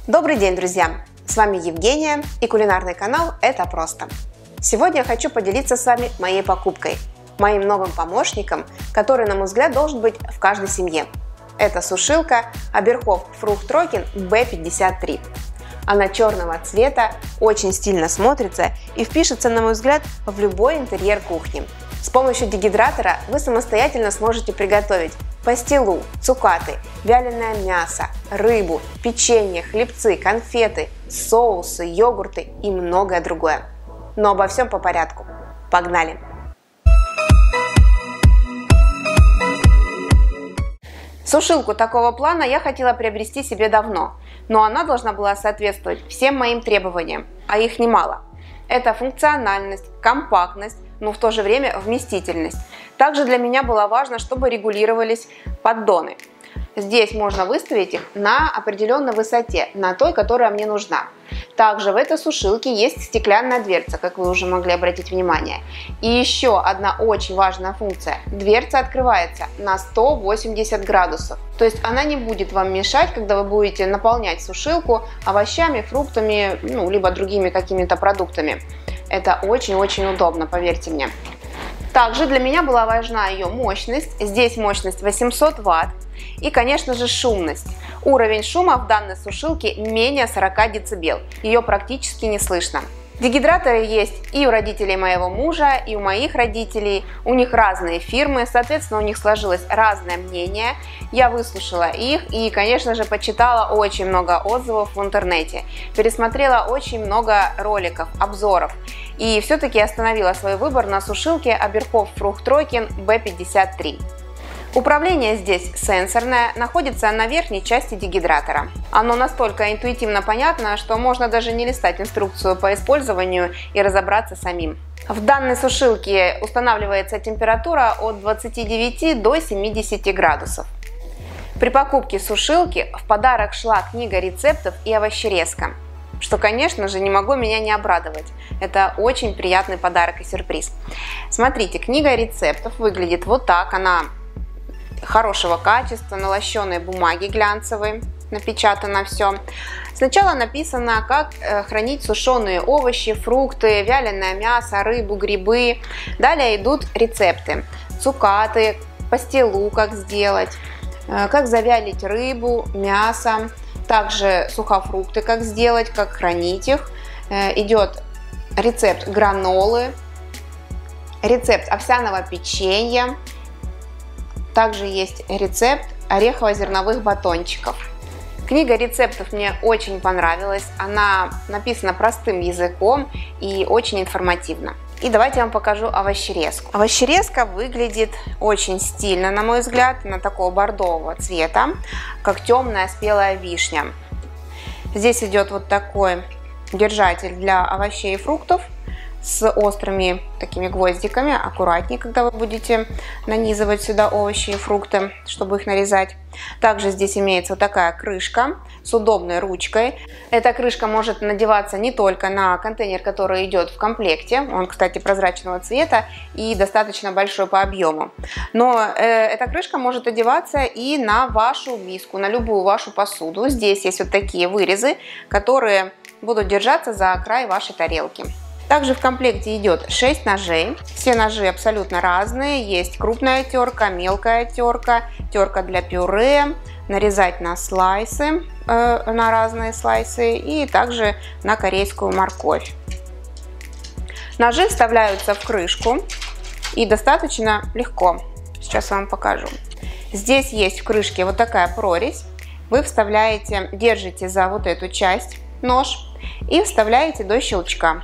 Добрый день, друзья! С вами Евгения и кулинарный канал «Это просто». Сегодня я хочу поделиться с вами моей покупкой, моим новым помощником, который, на мой взгляд, должен быть в каждой семье. Это сушилка Оберхоф Fruchttrocken B53. Она черного цвета, очень стильно смотрится и впишется, на мой взгляд, в любой интерьер кухни. С помощью дегидратора вы самостоятельно сможете приготовить пастилу, цукаты, вяленое мясо, рыбу, печенье, хлебцы, конфеты, соусы, йогурты и многое другое. Но обо всем по порядку. Погнали! Сушилку такого плана я хотела приобрести себе давно, но она должна была соответствовать всем моим требованиям, а их немало. Это функциональность, компактность, но в то же время вместительность. Также для меня было важно, чтобы регулировались поддоны. Здесь можно выставить их на определенной высоте, на той, которая мне нужна. Также в этой сушилке есть стеклянная дверца, как вы уже могли обратить внимание. И еще одна очень важная функция. Дверца открывается на 180 градусов. То есть она не будет вам мешать, когда вы будете наполнять сушилку овощами, фруктами, либо другими какими-то продуктами. Это очень-очень удобно, поверьте мне. Также для меня была важна ее мощность. Здесь мощность 800 Вт. И, конечно же, шумность. Уровень шума в данной сушилке менее 40 дБ. Ее практически не слышно. Дегидраторы есть и у родителей моего мужа, и у моих родителей. У них разные фирмы, соответственно, у них сложилось разное мнение. Я выслушала их и, конечно же, почитала очень много отзывов в интернете. Пересмотрела очень много роликов, обзоров. И все-таки остановила свой выбор на сушилке Оберхоф Fruchttrocken B53. Управление здесь сенсорное, находится на верхней части дегидратора. Оно настолько интуитивно понятно, что можно даже не листать инструкцию по использованию и разобраться самим. В данной сушилке устанавливается температура от 29 до 70 градусов. При покупке сушилки в подарок шла книга рецептов и овощерезка, что, конечно же, не могло меня не обрадовать. Это очень приятный подарок и сюрприз. Смотрите, книга рецептов выглядит вот так. Она хорошего качества, на лощеной бумаге глянцевой, напечатано все. Сначала написано, как хранить сушеные овощи, фрукты, вяленое мясо, рыбу, грибы. Далее идут рецепты: цукаты, пастилу, как сделать, как завялить рыбу, мясо, также сухофрукты, как сделать, как хранить их. Идет рецепт гранолы, рецепт овсяного печенья. Также есть рецепт орехово-зерновых батончиков. Книга рецептов мне очень понравилась. Она написана простым языком и очень информативно. И давайте я вам покажу овощерезку. Овощерезка выглядит очень стильно, на мой взгляд. Она такого бордового цвета, как темная спелая вишня. Здесь идет вот такой держатель для овощей и фруктов с острыми такими гвоздиками. Аккуратнее, когда вы будете нанизывать сюда овощи и фрукты, чтобы их нарезать. Также здесь имеется вот такая крышка с удобной ручкой. Эта крышка может надеваться не только на контейнер, который идет в комплекте. Он, кстати, прозрачного цвета и достаточно большой по объему. Но эта крышка может одеваться и на вашу миску, на любую вашу посуду. Здесь есть вот такие вырезы, которые будут держаться за край вашей тарелки. Также в комплекте идет 6 ножей. Все ножи абсолютно разные. Есть крупная терка, мелкая терка, терка для пюре, нарезать на слайсы, на разные слайсы и также на корейскую морковь. Ножи вставляются в крышку и достаточно легко. Сейчас я вам покажу. Здесь есть в крышке вот такая прорезь. Вы вставляете, держите за вот эту часть нож и вставляете до щелчка.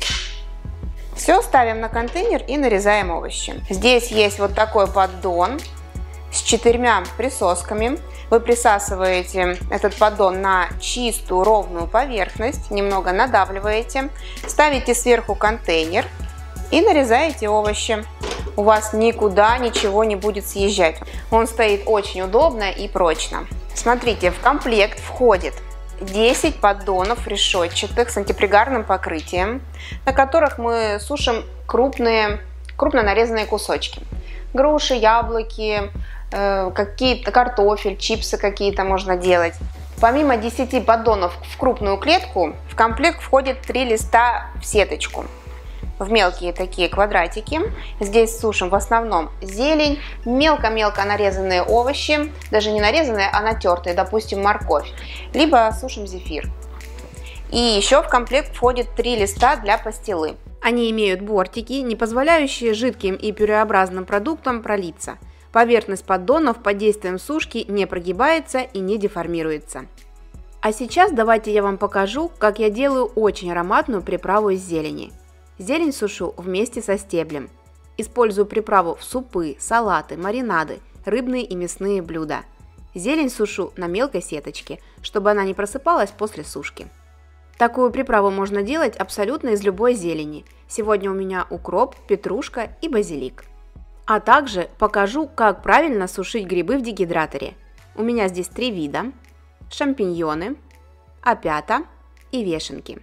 Все, ставим на контейнер и нарезаем овощи. Здесь есть вот такой поддон с 4 присосками. Вы присасываете этот поддон на чистую ровную поверхность, немного надавливаете, ставите сверху контейнер и нарезаете овощи. У вас никуда ничего не будет съезжать. Он стоит очень удобно и прочно. Смотрите, в комплект входит 10 поддонов решетчатых с антипригарным покрытием, на которых мы сушим крупно нарезанные кусочки. Груши, яблоки, какие-то картофель, чипсы какие-то можно делать. Помимо 10 поддонов в крупную клетку, в комплект входит 3 листа в сеточку, в мелкие такие квадратики. Здесь сушим в основном зелень, мелко-мелко нарезанные овощи, даже не нарезанные, а натертые, допустим, морковь, либо сушим зефир. И еще в комплект входит 3 листа для пастилы. Они имеют бортики, не позволяющие жидким и пюреобразным продуктам пролиться. Поверхность поддонов под действием сушки не прогибается и не деформируется. А сейчас давайте я вам покажу, как я делаю очень ароматную приправу из зелени. Зелень сушу вместе со стеблем. Использую приправу в супы, салаты, маринады, рыбные и мясные блюда. Зелень сушу на мелкой сеточке, чтобы она не просыпалась после сушки. Такую приправу можно делать абсолютно из любой зелени. Сегодня у меня укроп, петрушка и базилик. А также покажу, как правильно сушить грибы в дегидраторе. У меня здесь 3 вида: шампиньоны, опята и вешенки.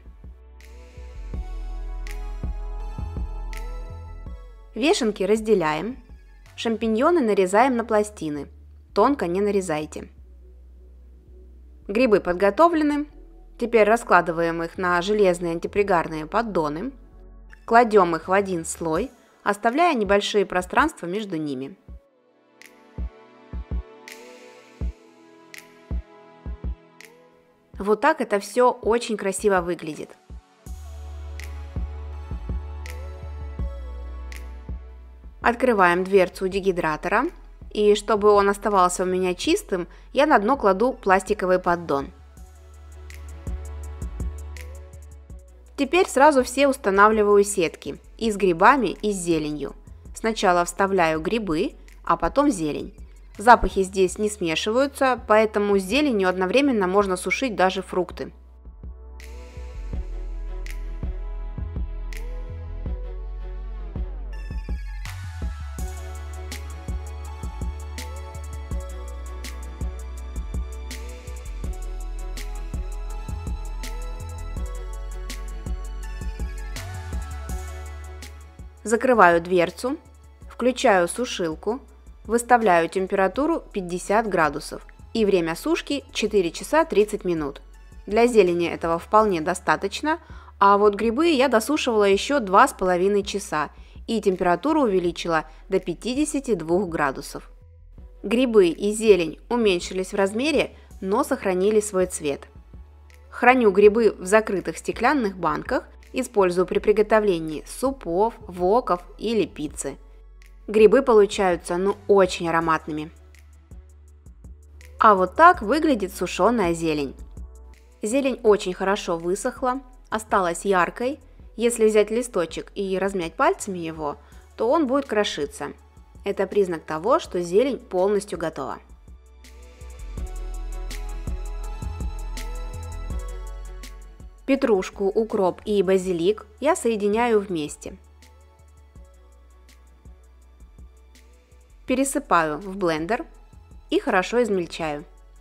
Вешенки разделяем, шампиньоны нарезаем на пластины, тонко не нарезайте. Грибы подготовлены, теперь раскладываем их на железные антипригарные поддоны, кладем их в один слой, оставляя небольшие пространства между ними. Вот так это все очень красиво выглядит. Открываем дверцу дегидратора, и чтобы он оставался у меня чистым, я на дно кладу пластиковый поддон. Теперь сразу все устанавливаю сетки и с грибами, и с зеленью. Сначала вставляю грибы, а потом зелень. Запахи здесь не смешиваются, поэтому с зеленью одновременно можно сушить даже фрукты. Закрываю дверцу, включаю сушилку, выставляю температуру 50 градусов и время сушки 4 часа 30 минут. Для зелени этого вполне достаточно, а вот грибы я досушивала еще 2,5 часа и температуру увеличила до 52 градусов. Грибы и зелень уменьшились в размере, но сохранили свой цвет. Храню грибы в закрытых стеклянных банках, использую при приготовлении супов, воков или пиццы. Грибы получаются очень ароматными. А вот так выглядит сушеная зелень. Зелень очень хорошо высохла, осталась яркой. Если взять листочек и размять пальцами его, то он будет крошиться. Это признак того, что зелень полностью готова. Петрушку, укроп и базилик я соединяю вместе. Пересыпаю в блендер и хорошо измельчаю.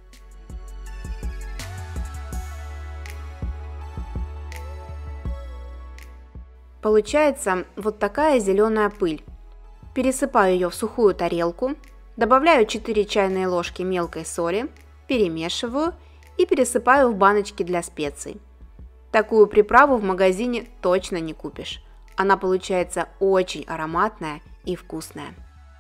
Получается вот такая зеленая пыль. Пересыпаю ее в сухую тарелку, добавляю 4 чайные ложки мелкой соли, перемешиваю и пересыпаю в баночки для специй. Такую приправу в магазине точно не купишь. Она получается очень ароматная и вкусная.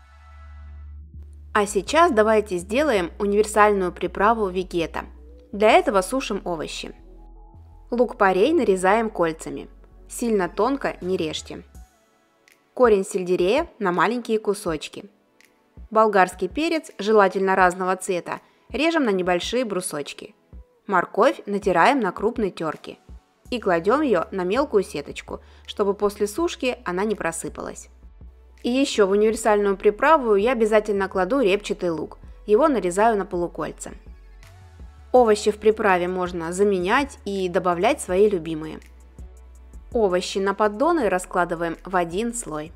А сейчас давайте сделаем универсальную приправу вегета. Для этого сушим овощи. Лук-порей нарезаем кольцами. Сильно тонко не режьте. Корень сельдерея на маленькие кусочки. Болгарский перец, желательно разного цвета, режем на небольшие брусочки. Морковь натираем на крупной терке. И кладем ее на мелкую сеточку, чтобы после сушки она не просыпалась. И еще в универсальную приправу я обязательно кладу репчатый лук. Его нарезаю на полукольца. Овощи в приправе можно заменять и добавлять свои любимые. Овощи на поддоны раскладываем в один слой.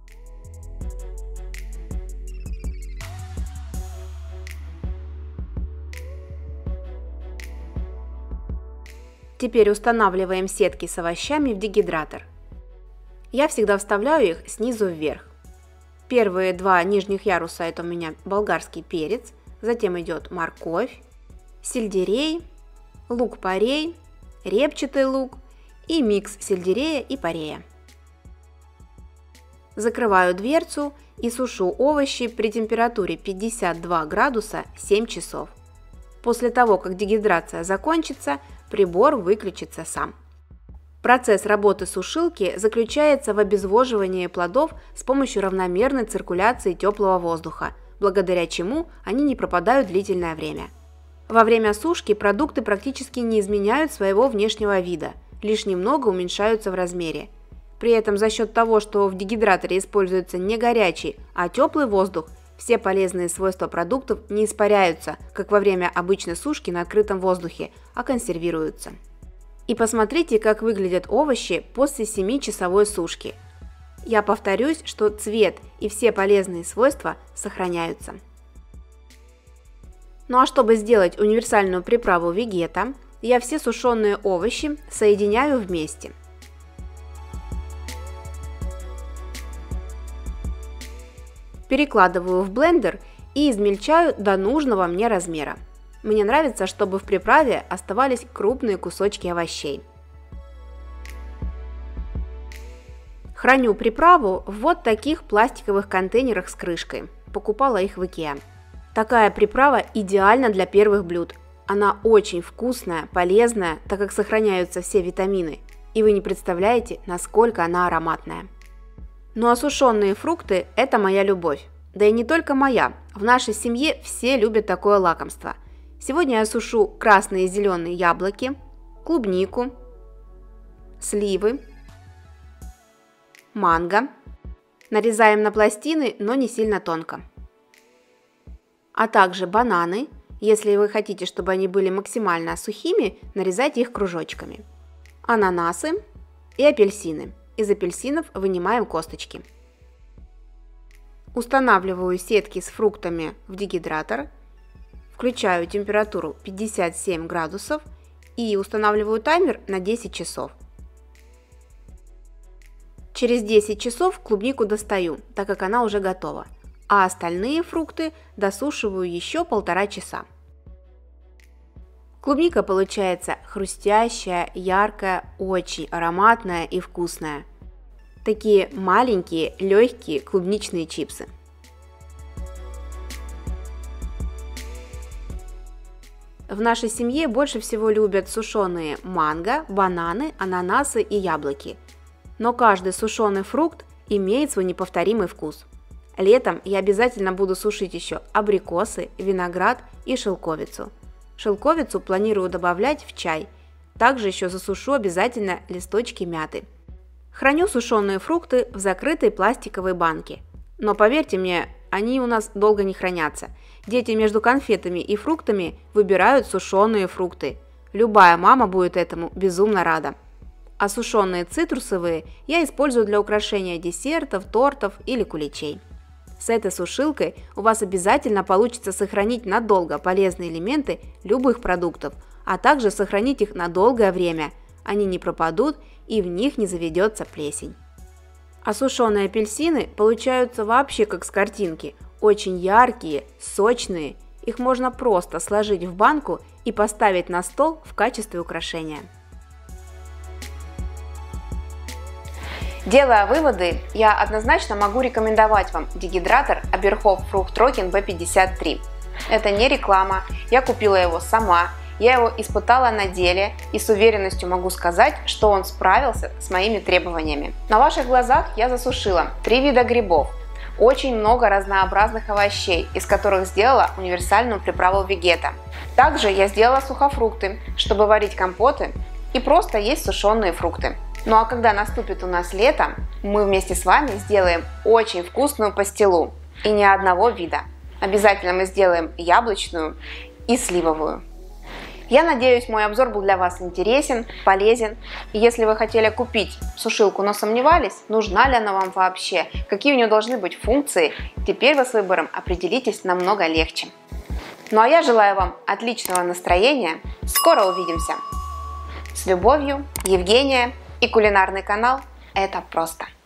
Теперь устанавливаем сетки с овощами в дегидратор. Я всегда вставляю их снизу вверх. Первые 2 нижних яруса — это у меня болгарский перец, затем идет морковь, сельдерей лук-порей, репчатый лук и микс сельдерея и порея. Закрываю дверцу и сушу овощи при температуре 52 градуса 7 часов. После того, как дегидрация закончится, прибор выключится сам. Процесс работы сушилки заключается в обезвоживании плодов с помощью равномерной циркуляции теплого воздуха, благодаря чему они не пропадают длительное время. Во время сушки продукты практически не изменяют своего внешнего вида, лишь немного уменьшаются в размере. При этом за счет того, что в дегидраторе используется не горячий, а теплый воздух, все полезные свойства продуктов не испаряются, как во время обычной сушки на открытом воздухе, а консервируются. И посмотрите, как выглядят овощи после 7-часовой сушки. Я повторюсь, что цвет и все полезные свойства сохраняются. Ну а чтобы сделать универсальную приправу вегета, я все сушеные овощи соединяю вместе. Перекладываю в блендер и измельчаю до нужного мне размера. Мне нравится, чтобы в приправе оставались крупные кусочки овощей. Храню приправу в вот таких пластиковых контейнерах с крышкой. Покупала их в Ikea. Такая приправа идеальна для первых блюд. Она очень вкусная, полезная, так как сохраняются все витамины. И вы не представляете, насколько она ароматная. Ну а сушеные фрукты – это моя любовь. Да и не только моя. В нашей семье все любят такое лакомство. Сегодня я сушу красные и зеленые яблоки, клубнику, сливы, манго. Нарезаем на пластины, но не сильно тонко. А также бананы. Если вы хотите, чтобы они были максимально сухими, нарезайте их кружочками. Ананасы и апельсины. Из апельсинов вынимаем косточки. Устанавливаю сетки с фруктами в дегидратор. Включаю температуру 57 градусов и устанавливаю таймер на 10 часов. Через 10 часов клубнику достаю, так как она уже готова, а остальные фрукты досушиваю еще 1,5 часа. Клубника получается хрустящая, яркая, очень ароматная и вкусная. Такие маленькие, легкие клубничные чипсы. В нашей семье больше всего любят сушеные манго, бананы, ананасы и яблоки. Но каждый сушеный фрукт имеет свой неповторимый вкус. Летом я обязательно буду сушить еще абрикосы, виноград и шелковицу. Шелковицу планирую добавлять в чай. Также еще засушу обязательно листочки мяты. Храню сушеные фрукты в закрытой пластиковой банке. Но поверьте мне, они у нас долго не хранятся. Дети между конфетами и фруктами выбирают сушеные фрукты. Любая мама будет этому безумно рада. А сушеные цитрусовые я использую для украшения десертов, тортов или куличей. С этой сушилкой у вас обязательно получится сохранить надолго полезные элементы любых продуктов, а также сохранить их на долгое время. Они не пропадут и в них не заведется плесень. А сушеные апельсины получаются вообще как с картинки. Очень яркие, сочные. Их можно просто сложить в банку и поставить на стол в качестве украшения. Делая выводы, я однозначно могу рекомендовать вам дегидратор Aberhof FruchtTrocken B53. Это не реклама, я купила его сама, я его испытала на деле и с уверенностью могу сказать, что он справился с моими требованиями. На ваших глазах я засушила 3 вида грибов, очень много разнообразных овощей, из которых сделала универсальную приправу вегета. Также я сделала сухофрукты, чтобы варить компоты и просто есть сушеные фрукты. Ну а когда наступит у нас лето, мы вместе с вами сделаем очень вкусную пастилу и не одного вида. Обязательно мы сделаем яблочную и сливовую. Я надеюсь, мой обзор был для вас интересен, полезен. И если вы хотели купить сушилку, но сомневались, нужна ли она вам вообще, какие у нее должны быть функции, теперь вы с выбором определитесь намного легче. Ну а я желаю вам отличного настроения. Скоро увидимся. С любовью, Евгения и кулинарный канал «Это просто».